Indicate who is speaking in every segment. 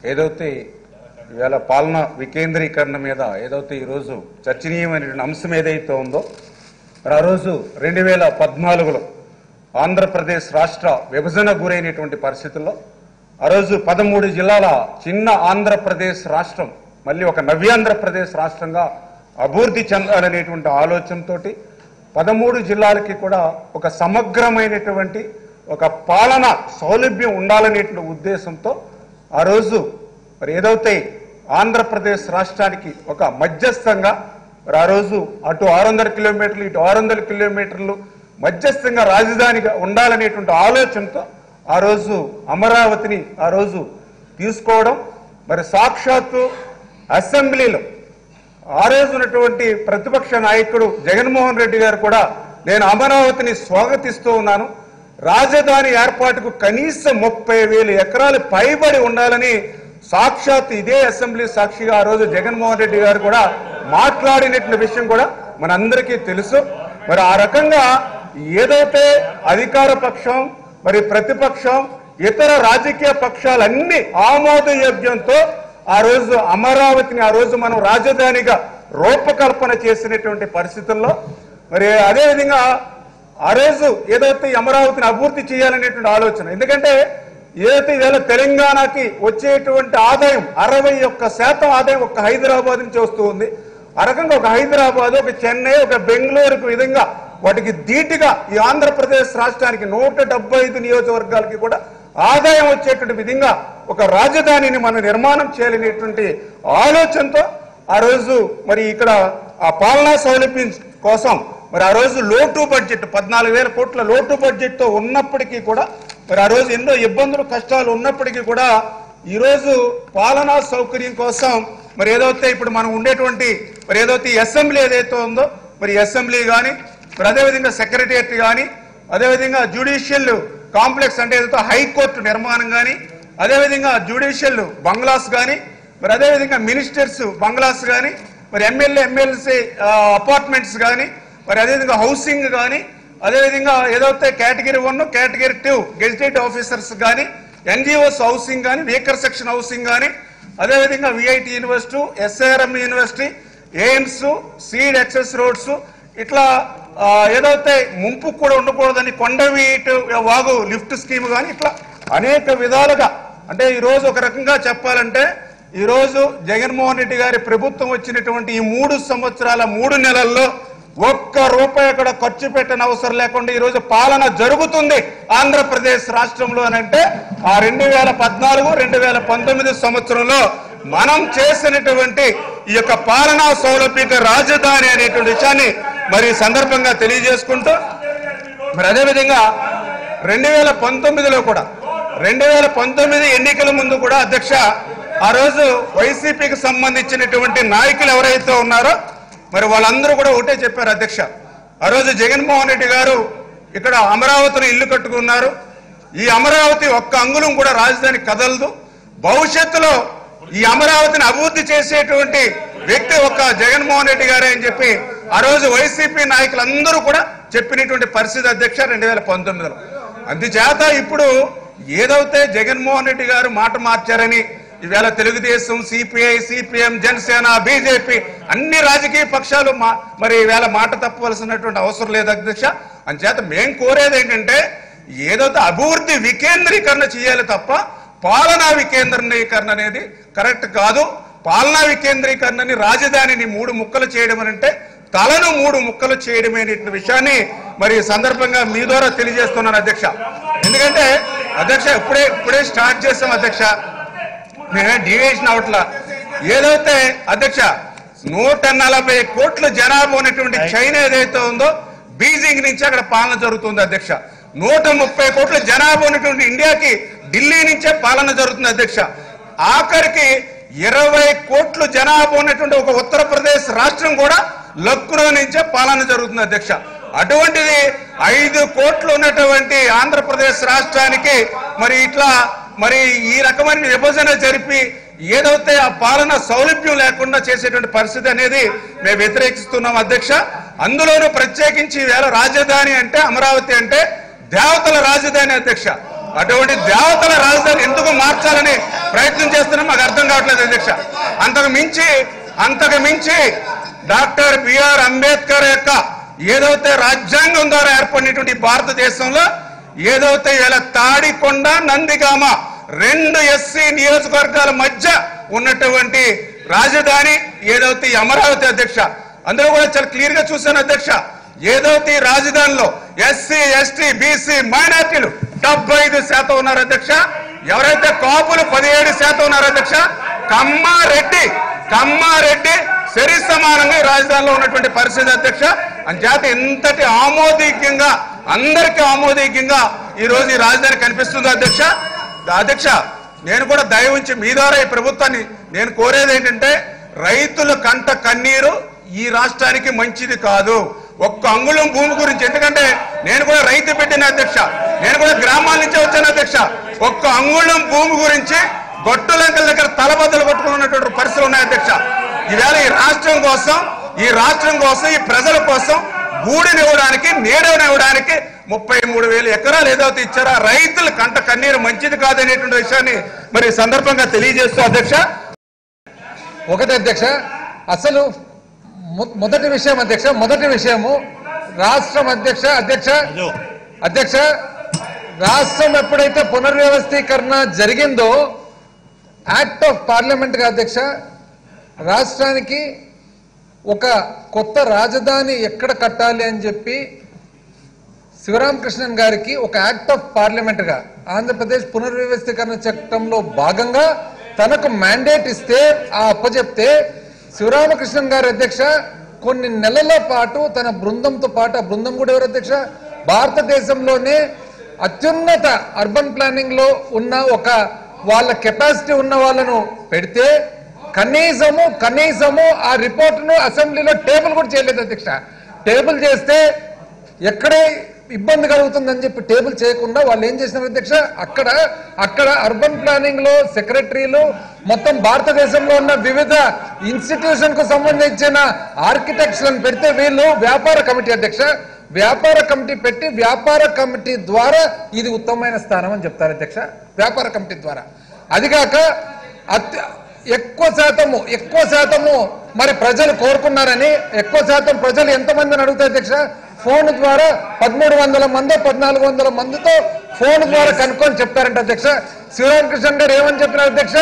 Speaker 1: ఏదైతే ఇవాళ పాలన వికేంద్రీకరణ మీద ఏదైతే ఈరోజు చర్చనీయమైనటువంటి అంశం ఏదైతే ఉందో మరి ఆ రోజు 2014లో ఆంధ్రప్రదేశ్ రాష్ట్ర విభజన గురైనటువంటి పరిస్థితుల్లో ఆ రోజు 13 జిల్లాల చిన్న ఆంధ్రప్రదేశ్ రాష్ట్రం మళ్ళీ ఒక నవ్యాంధ్రప్రదేశ్ రాష్ట్రంగా అభివృద్ధి చెందాలనేటువంటి ఆలోచనతో 13 జిల్లాలకి కూడా ఒక సమగ్రమైనటువంటి ఒక పాలన సౌలభ్యం ఉండాలనేటువంటి ఉద్దేశంతో ఆ రోజు మరి ఏదైతే ఆంధ్రప్రదేశ్ రాష్ట్రానికి ఒక మధ్యస్థంగా మరి ఆ రోజు అటు 600 కిలోమీటర్లు ఇటు 600 కిలోమీటర్లు మధ్యస్థంగా రాజధానిగా ఉండాలనేటువంటి ఆలోచనతో ఆ రోజు అమరావతిని ఆ రోజు తీసుకోవడం మరి సాక్షాత్తు అసెంబ్లీలో ఆ రోజు ఉన్నటువంటి ప్రతిపక్ష నాయకుడు జగన్మోహన్ రెడ్డి గారు కూడా నేను అమరావతిని స్వాగతిస్తూ ఉన్నాను, రాజధాని ఏర్పాటుకు కనీసం 30,000 ఎకరాలు పైబడి ఉండాలని సాక్షాత్ ఇదే అసెంబ్లీ సాక్షిగా ఆ రోజు జగన్మోహన్ రెడ్డి గారు కూడా మాట్లాడినటువంటి విషయం కూడా మనందరికీ తెలుసు. మరి ఆ రకంగా ఏదైతే అధికార పక్షం మరి ప్రతిపక్షం ఇతర రాజకీయ పక్షాలన్నీ ఆమోదయోగ్యంతో ఆ రోజు అమరావతిని ఆ రోజు మనం రాజధానిగా రూపకల్పన చేసినటువంటి పరిస్థితుల్లో మరి అదేవిధంగా ఆ రోజు ఏదైతే అమరావతిని అభివృద్ధి చేయాలనేటువంటి ఆలోచన, ఎందుకంటే ఏదైతే ఇవాళ తెలంగాణకి వచ్చేటువంటి ఆదాయం 61% ఆదాయం ఒక హైదరాబాద్ నుంచి వస్తూ ఉంది. ఆ రకంగా ఒక హైదరాబాద్, ఒక చెన్నై, ఒక బెంగళూరుకు విధంగా వాటికి ధీటుగా ఈ ఆంధ్రప్రదేశ్ రాష్ట్రానికి 175 నియోజకవర్గాలకి కూడా ఆదాయం వచ్చేటువంటి విధంగా ఒక రాజధానిని మనం నిర్మాణం చేయాలనేటువంటి ఆలోచనతో ఆ రోజు మరి ఇక్కడ ఆ పాలనా సౌలభ్యం కోసం మరి ఆ రోజు లోటు బడ్జెట్ 14,000 కోట్ల లోటు బడ్జెట్తో ఉన్నప్పటికీ కూడా మరి ఆ రోజు ఎన్నో ఇబ్బందులు కష్టాలు ఉన్నప్పటికీ కూడా ఈరోజు పాలనా సౌకర్యం కోసం మరి ఏదైతే ఇప్పుడు మనం ఉండేటువంటి మరి ఏదైతే అసెంబ్లీ ఏదైతే ఉందో మరి అసెంబ్లీ కానీ మరి అదేవిధంగా సెక్రటేరియట్ కానీ అదేవిధంగా జ్యుడిషియల్ కాంప్లెక్స్ అంటే ఏదైతే హైకోర్టు నిర్మాణం కానీ అదేవిధంగా జ్యుడిషియల్ బంగ్లాస్ కానీ మరి అదేవిధంగా మినిస్టర్స్ బంగ్లాస్ కానీ మరి ఎమ్మెల్సీ అపార్ట్మెంట్స్ కానీ మరి అదేవిధంగా హౌసింగ్ కానీ అదేవిధంగా ఏదైతే కేటగిరీ 1 కేటగిరీ 2 గెజిటెడ్ ఆఫీసర్స్ కానీ ఎన్జిఓస్ హౌసింగ్ కానీ వీకర్ సెక్షన్ హౌసింగ్ కానీ అదేవిధంగా VIT university SRM university AIIMS seed access roads ఇట్లా ఏదైతే ముంపు కూడా ఉండకూడదని కొండవీటి వాగు లిఫ్ట్ స్కీమ్ కానీ ఇట్లా అనేక విధాలుగా అంటే ఈరోజు ఒక రకంగా చెప్పాలంటే ఈరోజు జగన్మోహన్ రెడ్డి గారి ప్రభుత్వం వచ్చినటువంటి ఈ 3 సంవత్సరాల 3 నెలల్లో ఒక్క రూపాయి కూడా ఖర్చు పెట్టని అవసరం లేకుండా ఈరోజు పాలన జరుగుతుంది ఆంధ్రప్రదేశ్ రాష్ట్రంలో అని అంటే ఆ 2014-2019 సంవత్సరంలో మనం చేసినటువంటి ఈ యొక్క పాలనా సౌలభ్య రాజధాని అనేటువంటి విషయాన్ని మరి సందర్భంగా తెలియజేసుకుంటూ మరి అదేవిధంగా 2019లో కూడా 2019 ఎన్నికల ముందు కూడా అధ్యక్ష ఆ రోజు వైసీపీకి సంబంధించినటువంటి నాయకులు ఎవరైతే ఉన్నారో మరి వాళ్ళందరూ కూడా ఒకటే చెప్పారు అధ్యక్ష, ఆ రోజు జగన్మోహన్ రెడ్డి గారు ఇక్కడ అమరావతిలో ఇల్లు కట్టుకున్నారు, ఈ అమరావతి ఒక్క అంగుళం కూడా రాజధాని కదలదు, భవిష్యత్తులో ఈ అమరావతిని అభివృద్ధి చేసేటువంటి వ్యక్తి ఒక్క జగన్మోహన్ రెడ్డి గారే అని చెప్పి ఆ రోజు వైసీపీ నాయకులందరూ కూడా చెప్పినటువంటి పరిస్థితి అధ్యక్ష 2019లో. అందుచేత ఇప్పుడు ఏదైతే జగన్మోహన్ రెడ్డి గారు మాట మార్చారని ఇవాళ Telugu Desam, CPI, CPM, Janasena, BJP అన్ని రాజకీయ పక్షాలు మరి ఇవాళ మాట తప్పవలసినటువంటి అవసరం లేదు అధ్యక్ష. అందుచేత మేం కోరేది ఏంటంటే ఏదైతే అభివృద్ధి వికేంద్రీకరణ చేయాలి తప్ప పాలనా వికేంద్రీకరణ అనేది కరెక్ట్ కాదు. పాలనా వికేంద్రీకరణని రాజధానిని 3 ముక్కలు చేయడం అంటే తలను 3 ముక్కలు చేయడం అనే విషయాన్ని మరి సందర్భంగా మీ ద్వారా తెలియజేస్తున్నాను అధ్యక్ష. ఎందుకంటే అధ్యక్ష ఇప్పుడే స్టార్ట్ చేసాం అధ్యక్ష, మేమే డివియేషన్ అవట్లా. ఏదైతే అధ్యక్ష 140 కోట్ల జనాభా ఉన్నటువంటి చైనా ఏదైతే ఉందో బీజింగ్ నుంచి అక్కడ పాలన జరుగుతుంది అధ్యక్ష. 130 కోట్ల జనాభా ఉన్నటువంటి ఇండియాకి ఢిల్లీ నుంచే పాలన జరుగుతుంది అధ్యక్ష. ఆఖరికి 20 కోట్ల జనాభా ఉన్నటువంటి ఒక ఉత్తరప్రదేశ్ రాష్ట్రం కూడా లక్నో నుంచే పాలన జరుగుతుంది అధ్యక్ష. అటువంటిది 5 కోట్లు ఉన్నటువంటి ఆంధ్రప్రదేశ్ రాష్ట్రానికి మరి ఇట్లా మరి ఈ రకమైన విభజన జరిపి ఏదైతే ఆ పాలన సౌలభ్యం లేకుండా చేసేటువంటి పరిస్థితి అనేది మేము వ్యతిరేకిస్తున్నాం అధ్యక్ష. అందులోనూ ప్రత్యేకించి వేళ రాజధాని అంటే అమరావతి అంటే దేవతల రాజధాని అధ్యక్ష. అటువంటి దేవతల రాజధాని ఎందుకు మార్చాలని ప్రయత్నం చేస్తున్నా మాకు అర్థం కావట్లేదు అధ్యక్ష. అంతకు మించి డాక్టర్ బిఆర్ అంబేద్కర్ యొక్క ఏదైతే రాజ్యాంగం ద్వారా ఏర్పడినటువంటి భారతదేశంలో ఏదైతే ఇలా తాడికొండ నందిగామ 2 ఎస్సీ నియోజకవర్గాల మధ్య ఉన్నటువంటి రాజధాని ఏదైతే అమరావతి అధ్యక్ష. అందులో కూడా చాలా క్లియర్ గా చూశాను అధ్యక్ష. ఏదైతే రాజధానిలో ఎస్సీ ఎస్టీ బీసీ మైనార్టీలు 75% ఉన్నారు అధ్యక్ష. ఎవరైతే కాపులు 17% ఉన్నారు అధ్యక్ష. కమ్మారెడ్డి సరి సమానంగా ఈ రాజధానిలో ఉన్నటువంటి పరిస్థితి అధ్యక్ష. అంచేత ఇంతటి ఆమోదయోగ్యంగా అందరికీ ఆమోదయోగ్యంగా ఈ రోజు ఈ రాజధాని కనిపిస్తుంది అధ్యక్ష. నేను కూడా దయ ఉంచి మీ ద్వారా ఈ ప్రభుత్వాన్ని నేను కోరేది ఏంటంటే రైతుల కంట కన్నీరు ఈ రాష్ట్రానికి మంచిది కాదు. ఒక్క అంగుళం భూమి గురించి, ఎందుకంటే నేను కూడా రైతు పెట్టిన అధ్యక్ష, నేను కూడా గ్రామాల నుంచి వచ్చాను అధ్యక్ష. ఒక్క అంగుళం భూమి గురించి గొట్టులంకల దగ్గర తలబద్దలు కొట్టుకున్నటువంటి పరిస్థితులు ఉన్నాయి అధ్యక్ష. ఈవేళ ఈ రాష్ట్రం కోసం ఈ ప్రజల కోసం గూడినివ్వడానికి నీడనివ్వడానికి 33,000 ఎకరాలు ఏదైతే ఇచ్చారో రైతుల కంట కన్నీరు మంచిది కాదనేటువంటి విషయాన్ని మరి సందర్భంగా తెలియజేస్తూ అధ్యక్ష.
Speaker 2: ఒకటి అధ్యక్ష, అసలు మొదటి విషయము రాష్ట్రం అధ్యక్ష రాష్ట్రం ఎప్పుడైతే పునర్వ్యవస్థీకరణ జరిగిందో యాక్ట్ ఆఫ్ పార్లమెంట్ గా అధ్యక్ష రాష్ట్రానికి ఒక కొత్త రాజధాని ఎక్కడ కట్టాలి అని చెప్పి శివరామకృష్ణన్ గారికి ఒక యాక్ట్ ఆఫ్ పార్లమెంట్ గా ఆంధ్రప్రదేశ్ పునర్వ్యవస్థీకరణ చట్టంలో భాగంగా తనకు మ్యాండేట్ ఇస్తే ఆ అప్పచెప్తే శివరామకృష్ణన్ గారి అధ్యక్ష కొన్ని నెలల పాటు తన బృందంతో పాటు, ఆ బృందం కూడా ఎవరు అధ్యక్ష, భారతదేశంలోనే అత్యున్నత అర్బన్ ప్లానింగ్ లో ఉన్న ఒక వాళ్ళ కెపాసిటీ ఉన్న వాళ్ళను పెడితే కనీసము ఆ రిపోర్టును అసెంబ్లీలో టేబుల్ కూడా చేయలేదు అధ్యక్ష. టేబుల్ చేస్తే ఎక్కడే ఇబ్బంది కలుగుతుందని చెప్పి టేబుల్ చేయకుండా వాళ్ళు ఏం చేసినారు అధ్యక్ష, అక్కడ అర్బన్ ప్లానింగ్ లో సెక్రటరీలు మొత్తం భారతదేశంలో ఉన్న వివిధ ఇన్స్టిట్యూషన్ కు సంబంధించిన ఆర్కిటెక్ట్స్ పెడితే వీళ్ళు వ్యాపార కమిటీ అధ్యక్ష, వ్యాపార కమిటీ పెట్టి వ్యాపార కమిటీ ద్వారా ఇది ఉత్తమమైన స్థానం అని చెప్తారు అధ్యక్ష. వ్యాపార కమిటీ ద్వారా అదిగాక ఎక్కువ శాతము మరి ప్రజలు కోరుకున్నారని, ఎక్కువ శాతం ప్రజలు ఎంతమందిని అడుగుతారు అధ్యక్ష, ఫోన్ ద్వారా 1300 మంది 1400 మందితో ఫోన్ ద్వారా కనుక్కొని చెప్తారంట అధ్యక్ష. శివరామకృష్ణన్ గారు ఏమని చెప్పినారు అధ్యక్ష,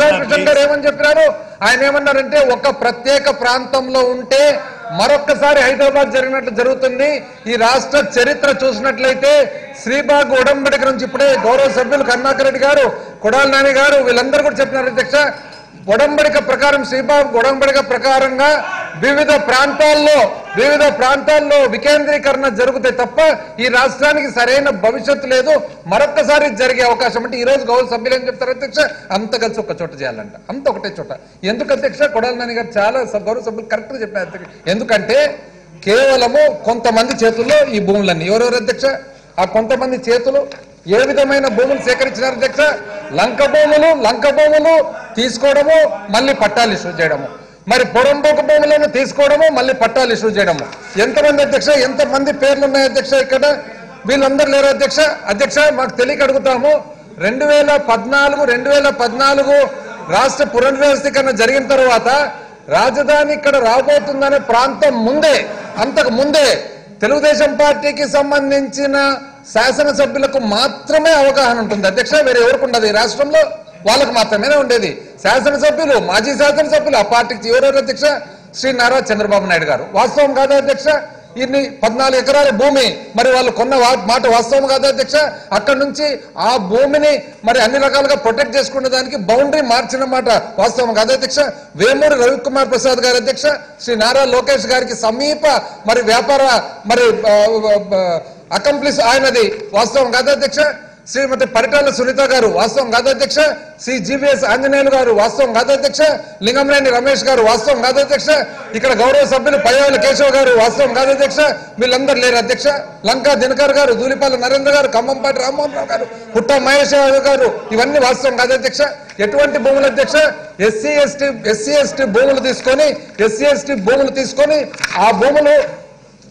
Speaker 2: ఆయన ఏమన్నారంటే ఒక ప్రత్యేక ప్రాంతంలో ఉంటే మరొక్కసారి హైదరాబాద్ జరిగినట్లు జరుగుతుంది. ఈ రాష్ట్ర చరిత్ర చూసినట్లయితే శ్రీబాగ్ ఉడంబడిక నుంచి ఇప్పుడే గౌరవ సభ్యులు కరుణాకర్ రెడ్డి గారు, కొడాలి నాని గారు వీళ్ళందరూ కూడా చెప్పినారు అధ్యక్ష. ఉడంబడిక ప్రకారం శ్రీబాగ్ ఉడంబడిక ప్రకారంగా వివిధ ప్రాంతాల్లో వికేంద్రీకరణ జరిగితే తప్ప ఈ రాష్ట్రానికి సరైన భవిష్యత్తు లేదు, మరొక్కసారి జరిగే అవకాశం. అంటే ఈ రోజు గౌరవ సభ్యులు ఏం చెప్తారు అధ్యక్ష, అంత కలిసి ఒక చోట చేయాలంట, అంత ఒకటే చోట. ఎందుకు అధ్యక్ష, కొడాలి నాని గారు చాలా గౌరవ సభ్యులు కరెక్ట్ గా చెప్పారు. ఎందుకంటే కేవలము కొంతమంది చేతుల్లో ఈ భూములన్నీ, ఎవరెవరు అధ్యక్ష, ఆ కొంతమంది చేతులు ఏ విధమైన భూములు సేకరించినారు అధ్యక్ష, లంక భూములు తీసుకోవడము మళ్ళీ పట్టాలు ఇష్యూ చేయడము, మరి పొరంబోక భూములను తీసుకోవడము మళ్ళీ పట్టాలు ఇష్యూ చేయడము. ఎంతమంది అధ్యక్ష, ఎంతమంది పేర్లు ఉన్నాయి అధ్యక్ష ఇక్కడ, వీళ్ళందరూ లేరు అధ్యక్ష. మాకు తెలియక అడుగుతాము, 2014 రాష్ట్ర పునర్వ్యవస్థీకరణ జరిగిన తర్వాత రాజధాని ఇక్కడ రాబోతుందనే ప్రాంతం అంతకు ముందే తెలుగుదేశం పార్టీకి సంబంధించిన శాసనసభ్యులకు మాత్రమే అవగాహన ఉంటుంది అధ్యక్ష, వేరే ఎవరికి ఉండదు. ఈ రాష్ట్రంలో వాళ్ళకు మాత్రమే ఉండేది. శాసనసభ్యులు, మాజీ శాసనసభ్యులు ఆ పార్టీకి ఎవరెవరు అధ్యక్ష, శ్రీ నారా చంద్రబాబు నాయుడు గారు. వాస్తవం కాదా అధ్యక్ష, ఇన్ని 14 ఎకరాల భూమి మరి వాళ్ళు కొన్న మాట వాస్తవం కాదా అధ్యక్ష. అక్కడ నుంచి ఆ భూమిని మరి అన్ని రకాలుగా ప్రొటెక్ట్ చేసుకునే దానికి బౌండరీ మార్చిన మాట వాస్తవం కాదా అధ్యక్ష. వేమూరి రవికుమార్ ప్రసాద్ గారు అధ్యక్ష, శ్రీ నారా లోకేష్ గారికి సమీప మరి వ్యాపార మరి అకంప్లిస్ ఆయనది, వాస్తవం కాదా అధ్యక్ష. శ్రీమతి పరిటాల సునీత గారు, వాస్తవం కాదా అధ్యక్ష. శ్రీ జీవీఎస్ ఆంజనేయులు గారు, వాస్తవం కాదా అధ్యక్ష. లింగంనేని రమేష్ గారు, వాస్తవం కాదా అధ్యక్ష. ఇక్కడ గౌరవ సభ్యులు పయ్యావుల కేశవ్ గారు, వాస్తవం కాదా అధ్యక్ష. వీళ్ళందరూ లేరు అధ్యక్ష. లంకా దినకర్ గారు, దూలిపాల నరేంద్ర గారు, ఖమ్మంపాటి రామ్మోహన్ రావు గారు, పుట్ట మహేష్ గారు, ఇవన్నీ వాస్తవం కాదా అధ్యక్ష. ఎటువంటి భూములు అధ్యక్ష, ఎస్సీ ఎస్టీ భూములు తీసుకొని ఆ భూములు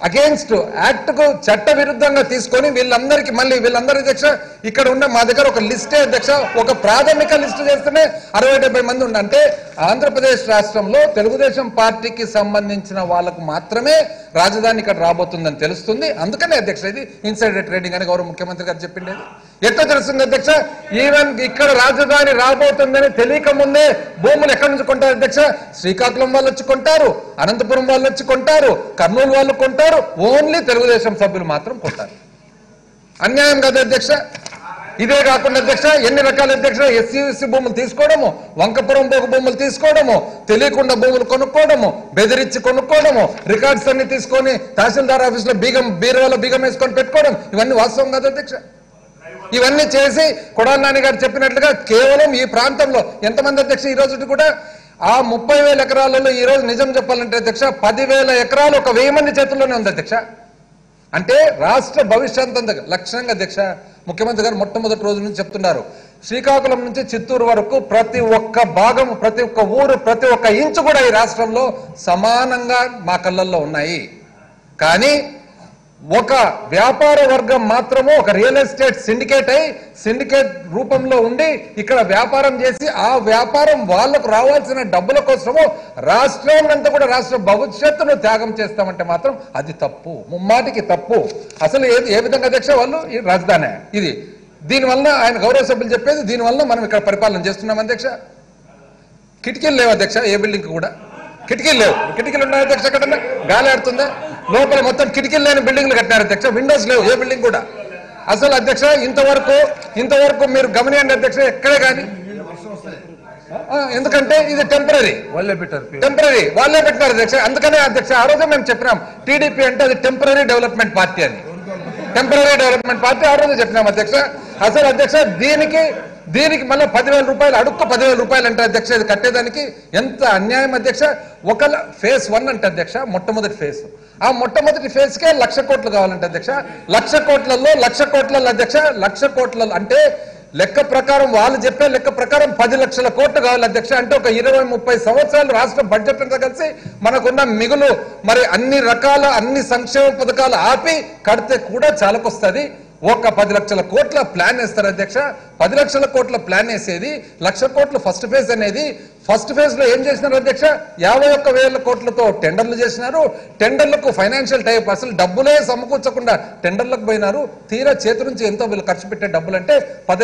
Speaker 2: అగేన్స్ట్ యాక్ట్ కు చట్ట విరుద్ధంగా తీసుకొని వీళ్ళందరికీ మళ్ళీ వీళ్ళందరి అధ్యక్ష ఇక్కడ ఉన్న మా దగ్గర ఒక లిస్టే అధ్యక్ష ఒక ప్రాథమిక లిస్టు చేస్తేనే 60-70 మంది ఉండి అంటే ఆంధ్రప్రదేశ్ రాష్ట్రంలో తెలుగుదేశం పార్టీకి సంబంధించిన వాళ్ళకు మాత్రమే రాజధాని ఇక్కడ రాబోతుందని తెలుస్తుంది. అందుకనే అధ్యక్ష ఇది ఇన్సైడర్ ట్రేడింగ్ అని గౌరవ ముఖ్యమంత్రి గారు చెప్పిండేది. ఎట్లా తెలుస్తుంది అధ్యక్ష? ఈవెన్ ఇక్కడ రాజధాని రాబోతుందని తెలియక ముందే భూములు ఎక్కడి నుంచి కొంటారు అధ్యక్ష? శ్రీకాకుళం వాళ్ళు వచ్చి కొంటారు, అనంతపురం వాళ్ళు వచ్చి కొంటారు, కర్నూలు వాళ్ళు కొంటారు, ఓన్లీ తెలుగుదేశం సభ్యులు మాత్రం కొంటారు. అన్యాయం కదా అధ్యక్ష? ఇదే కాకుండా అధ్యక్ష ఎన్ని రకాల అధ్యక్ష ఎస్సీ భూములు తీసుకోవడము, వంకపురం భూములు తీసుకోవడము, తెలియకుండా భూములు కొనుక్కోవడము, బెదిరించి కొనుక్కోవడము, రికార్డ్స్ అన్ని తీసుకొని తహసీల్దార్ ఆఫీస్ లో బీరువాలో బీగం వేసుకొని పెట్టుకోవడం, ఇవన్నీ వాస్తవం కదా అధ్యక్ష? ఇవన్నీ చేసి కొడాలి నాని గారు చెప్పినట్లుగా కేవలం ఈ ప్రాంతంలో ఎంతమంది అధ్యక్ష ఈ రోజు కూడా ఆ 30,000 ఎకరాలలో ఈ రోజు నిజం చెప్పాలంటే అధ్యక్ష 10,000 ఎకరాలు ఒక 1000 మంది చేతుల్లోనే ఉంది అధ్యక్ష. అంటే రాష్ట్ర భవిష్యత్ అంత లక్ష్యంగా అధ్యక్ష ముఖ్యమంత్రి గారు మొట్టమొదటి రోజు నుంచి చెప్తున్నారు, శ్రీకాకుళం నుంచి చిత్తూరు వరకు ప్రతి ఒక్క భాగం, ప్రతి ఒక్క ఊరు, ప్రతి ఒక్క ఇంచు కూడా ఈ రాష్ట్రంలో సమానంగా మా కళ్ళల్లో ఉన్నాయి. కానీ ఒక వ్యాపార వర్గం మాత్రము ఒక రియల్ ఎస్టేట్ సిండికేట్ రూపంలో ఉండి ఇక్కడ వ్యాపారం చేసి ఆ వ్యాపారం వాళ్లకు రావాల్సిన డబ్బుల కోసము రాష్ట్రం అంతా కూడా రాష్ట్ర భవిష్యత్తును త్యాగం చేస్తామంటే మాత్రం అది తప్పు, ముమ్మాటికి తప్పు. అసలు ఏ విధంగా అధ్యక్ష వాళ్ళు ఈ రాజధాని ఇది దీనివల్ల ఆయన గౌరవ సభ్యులు చెప్పేది దీనివల్ల మనం ఇక్కడ పరిపాలన చేస్తున్నాం అధ్యక్ష. కిటికీలు లేవు అధ్యక్ష, ఏ బిల్డింగ్ కూడా కిటికీలు లేవు. కిటికీలు ఉన్నాయి అధ్యక్ష, ఎక్కడన్నా గాలి ఆడుతుందా? లోపల మొత్తం కిటికీలు లేని బిల్డింగ్లు కట్టినారు అధ్యక్ష, విండోస్ లేవు ఏ బిల్డింగ్ కూడా. అసలు అధ్యక్ష ఇంతవరకు మీరు గమనియండి అధ్యక్ష ఎక్కడే కానీ, ఎందుకంటే ఇది టెంపరీ వాళ్ళే పెట్టారు అధ్యక్ష. అందుకనే అధ్యక్ష ఆ రోజు మేము చెప్పినాం టీడీపీ అంటే అది టెంపరీ డెవలప్మెంట్ పార్టీ అని, టెంపరీ డెవలప్మెంట్ పార్టీ ఆ రోజు చెప్పినాం అధ్యక్ష. అసలు అధ్యక్ష దీనికి మళ్ళీ 10,000 రూపాయలు అడుక్క 10,000 రూపాయలు అంటే అధ్యక్ష ఇది కట్టేదానికి ఎంత అన్యాయం అధ్యక్ష. ఒక ఫేజ్ 1 అంటే అధ్యక్ష మొట్టమొదటి ఫేజ్, ఆ మొట్టమొదటి ఫేజ్ కే 1,00,000 కోట్లు కావాలంటే అధ్యక్ష. 1,00,000 కోట్లలో 1,00,000 కోట్లలో అధ్యక్ష 1,00,000 కోట్ల అంటే లెక్క ప్రకారం వాళ్ళు చెప్పే లెక్క ప్రకారం 10 లక్షల కోట్లు కావాలి అధ్యక్ష. అంటే ఒక 20-30 సంవత్సరాలు రాష్ట్ర బడ్జెట్ అంతా కలిసి మనకున్న మిగులు మరి అన్ని సంక్షేమ పథకాలు ఆపి కడితే కూడా చాలకొస్తుంది. ఒక 10 లక్షల కోట్ల ప్లాన్ వేస్తారు అధ్యక్ష. 10 లక్షల కోట్ల ప్లాన్ వేసేది 1,00,000 కోట్ల ఫస్ట్ ఫేజ్ అనేది. ఫస్ట్ ఫేజ్ లో ఏం చేసినారు అధ్యక్ష? 51,000 కోట్లతో టెండర్లు చేసినారు. టెండర్లకు ఫైనాన్షియల్ టైప్ అసలు డబ్బులే సమకూర్చకుండా టెండర్లకు పోయినారు. తీరా చేతి నుంచి ఎంతో వీళ్ళు ఖర్చు పెట్టే డబ్బులు అంటే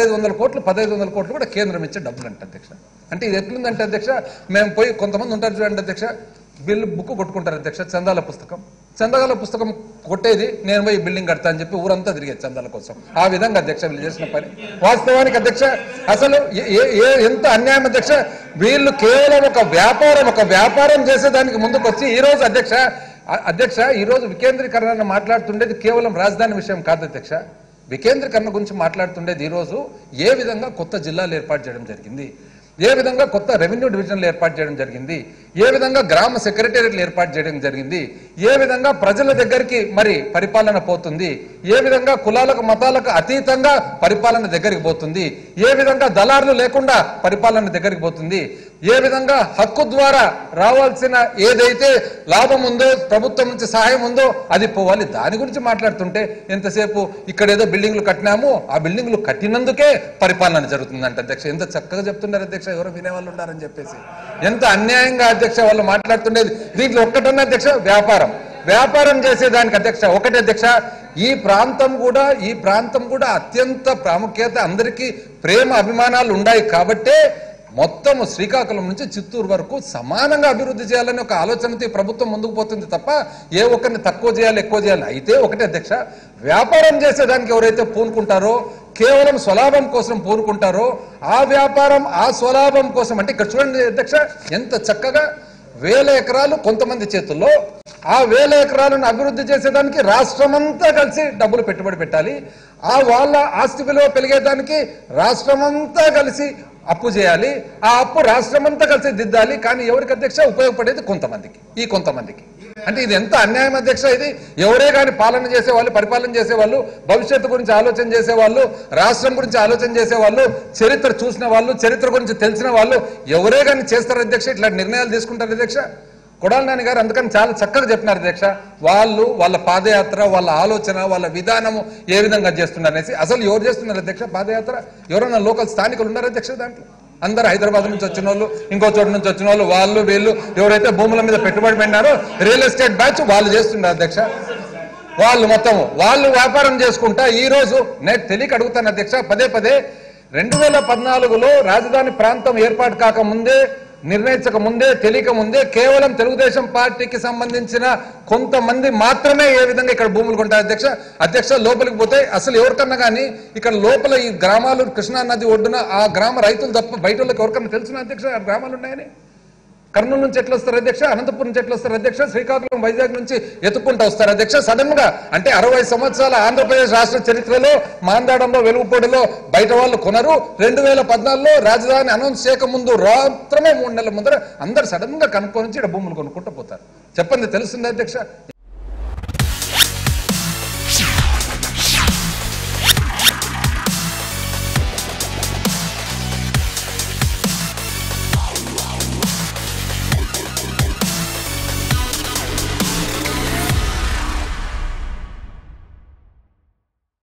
Speaker 2: 1,500 కోట్లు కూడా కేంద్రం ఇచ్చే డబ్బులు అంటే అధ్యక్ష. అంటే ఇది ఎట్లుందంటే అధ్యక్ష మేము పోయి కొంతమంది ఉంటారు చూడండి అధ్యక్ష, బిల్లు బుక్ కొట్టుకుంటారు అధ్యక్ష, చందాల పుస్తకం కొట్టేది నేను పోయి బిల్డింగ్ కడతా అని చెప్పి ఊరంతా తిరిగేది చందాల కోసం. ఆ విధంగా అధ్యక్ష వీళ్ళు చేసిన పని వాస్తవానికి అధ్యక్ష అసలు ఎంత అన్యాయం అధ్యక్ష. వీళ్ళు కేవలం ఒక వ్యాపారం చేసేదానికి ముందుకు వచ్చి ఈ రోజు అధ్యక్ష ఈ రోజు వికేంద్రీకరణ మాట్లాడుతుండేది కేవలం రాజధాని విషయం కాదు అధ్యక్ష. వికేంద్రీకరణ గురించి మాట్లాడుతుండేది ఈ రోజు ఏ విధంగా కొత్త జిల్లాలు ఏర్పాటు చేయడం జరిగింది, ఏ విధంగా కొత్త రెవెన్యూ డివిజన్లు ఏర్పాటు చేయడం జరిగింది, ఏ విధంగా గ్రామ సెక్రటేరియట్లు ఏర్పాటు చేయడం జరిగింది, ఏ విధంగా ప్రజల దగ్గరికి మరి పరిపాలన పోతుంది, ఏ విధంగా కులాలకు మతాలకు అతీతంగా పరిపాలన దగ్గరికి పోతుంది, ఏ విధంగా దళారులు లేకుండా పరిపాలన దగ్గరికి పోతుంది, ఏ విధంగా హక్కు ద్వారా రావాల్సిన ఏదైతే లాభం ఉందో ప్రభుత్వం నుంచి సహాయం ఉందో అది పోవాలి. దాని గురించి మాట్లాడుతుంటే ఎంతసేపు ఇక్కడ ఏదో బిల్డింగ్లు కట్టినాము ఆ బిల్డింగ్లు కట్టినందుకే పరిపాలన జరుగుతుందంట అధ్యక్ష. ఎంత చక్కగా చెప్తున్నారు అధ్యక్ష, ఎవరో వినేవాళ్ళు ఉన్నారని చెప్పేసి. ఎంత అన్యాయంగా అధ్యక్ష వాళ్ళు మాట్లాడుతుండేది. దీంట్లో ఒక్కటన్నా అధ్యక్ష వ్యాపారం చేసేదానికి అధ్యక్ష ఒకటి అధ్యక్ష ఈ ప్రాంతం కూడా అత్యంత ప్రాముఖ్యత, అందరికీ ప్రేమ అభిమానాలు ఉన్నాయి కాబట్టే మొత్తం శ్రీకాకుళం నుంచి చిత్తూరు వరకు సమానంగా అభివృద్ధి చేయాలని ఒక ఆలోచనతో ప్రభుత్వం ముందుకు పోతుంది తప్ప ఏ ఒక్కరిని తక్కువ చేయాలి ఎక్కువ చేయాలి. అయితే ఒకటి అధ్యక్ష వ్యాపారం చేసేదానికి ఎవరైతే పూనుకుంటారో కేవలం స్వలాభం కోసం పూనుకుంటారో ఆ వ్యాపారం ఆ స్వలాభం కోసం అంటే ఇక్కడ చూడండి అధ్యక్ష ఎంత చక్కగా 1,000 ఎకరాలు కొంతమంది చేతుల్లో, ఆ 1,000 ఎకరాలను అభివృద్ధి చేసేదానికి రాష్ట్రమంతా కలిసి డబ్బులు పెట్టుబడి పెట్టాలి. ఆ వాళ్ళ ఆస్తి విలువ పెరిగేదానికి రాష్ట్రమంతా కలిసి అప్పు చేయాలి. ఆ అప్పు రాష్ట్రమంతా కలిసి దిద్దాలి. కానీ ఎవరికి అధ్యక్ష ఉపయోగపడేది కొంతమందికి. అంటే ఇది ఎంత అన్యాయం అధ్యక్ష. ఇది ఎవరే కానీ పాలన చేసేవాళ్ళు, పరిపాలన చేసేవాళ్ళు, భవిష్యత్తు గురించి ఆలోచన చేసేవాళ్ళు, రాష్ట్రం గురించి ఆలోచన చేసేవాళ్ళు, చరిత్ర చూసిన వాళ్ళు, చరిత్ర గురించి తెలిసిన వాళ్ళు ఎవరే కానీ చేస్తారు అధ్యక్ష, ఇట్లాంటి నిర్ణయాలు తీసుకుంటారు అధ్యక్ష. కొడాలి నాని గారు అందుకని చాలా చక్కగా చెప్పినారు అధ్యక్ష. వాళ్ళ పాదయాత్ర, వాళ్ళ ఆలోచన, వాళ్ళ విధానము ఏ విధంగా చేస్తున్నారు అనేసి. అసలు ఎవరు చేస్తున్నారు అధ్యక్ష పాదయాత్ర? ఎవరైనా లోకల్ స్థానికులు ఉన్నారు అధ్యక్ష దాంట్లో? అందరు హైదరాబాద్ నుంచి వచ్చిన వాళ్ళు, ఇంకో చోటు నుంచి వచ్చిన వాళ్ళు వీళ్ళు ఎవరైతే భూముల మీద పెట్టుబడి పెట్టినారో రియల్ ఎస్టేట్ బ్యాచ్ వాళ్ళు చేస్తున్నారు అధ్యక్ష. వాళ్ళు వ్యాపారం చేసుకుంటా ఈ రోజు నేను తెలియక అడుగుతాను అధ్యక్ష పదే 2014లో రాజధాని ప్రాంతం ఏర్పాటు కాకముందే, నిర్ణయించక ముందే, తెలియక ముందే కేవలం తెలుగుదేశం పార్టీకి సంబంధించిన కొంతమంది మాత్రమే ఏ విధంగా ఇక్కడ భూములు కొంటారు అధ్యక్ష లోపలికి పోతే అసలు ఎవరికన్నా కానీ ఇక్కడ లోపల ఈ గ్రామాలు కృష్ణా నది ఒడ్డున ఆ గ్రామ రైతులు తప్ప బయట వాళ్ళకి ఎవరికన్నా తెలుసునా అధ్యక్ష ఆ గ్రామాలు ఉన్నాయని? కర్నూలు నుంచి ఎట్లా వస్తారు అధ్యక్ష? అనంతపురం నుంచి ఎట్లా వస్తారు అధ్యక్ష? శ్రీకాకుళం, వైజాగ్ నుంచి ఎత్తుకుంటూ వస్తారు అధ్యక్ష. సడన్ గా అంటే 60 సంవత్సరాల ఆంధ్రప్రదేశ్ రాష్ట్ర చరిత్రలో మాందాడంలో, వెలుగుపూడిలో బయట వాళ్ళు కొనరు. 2014లో రాజధాని అనౌన్స్ చేయక ముందు మాత్రమే 3 నెలల ముందర అందరు సడన్ గా కనుక్కొని ఇక్కడ భూములు కొనుక్కుంటూ పోతారు. చెప్పండి, తెలుస్తుంది అధ్యక్ష?